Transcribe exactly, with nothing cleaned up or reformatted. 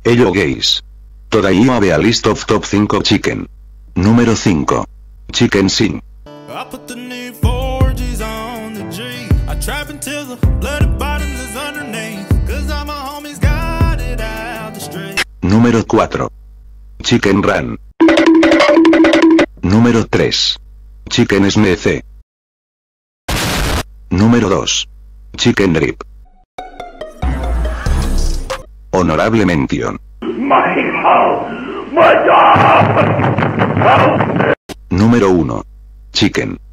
Hello gays. Today you have a list of top cinco chicken. Número cinco. Chicken Sing. I put the new four G's on the G. I trap until the bloody bottoms is underneath. Cause all my homies got it out the street. Número cuatro. Chicken Run. Número tres. Chicken Smith. Número dos. Chicken Drip. Honorable mención. My house! My dog! Número uno. Chicken.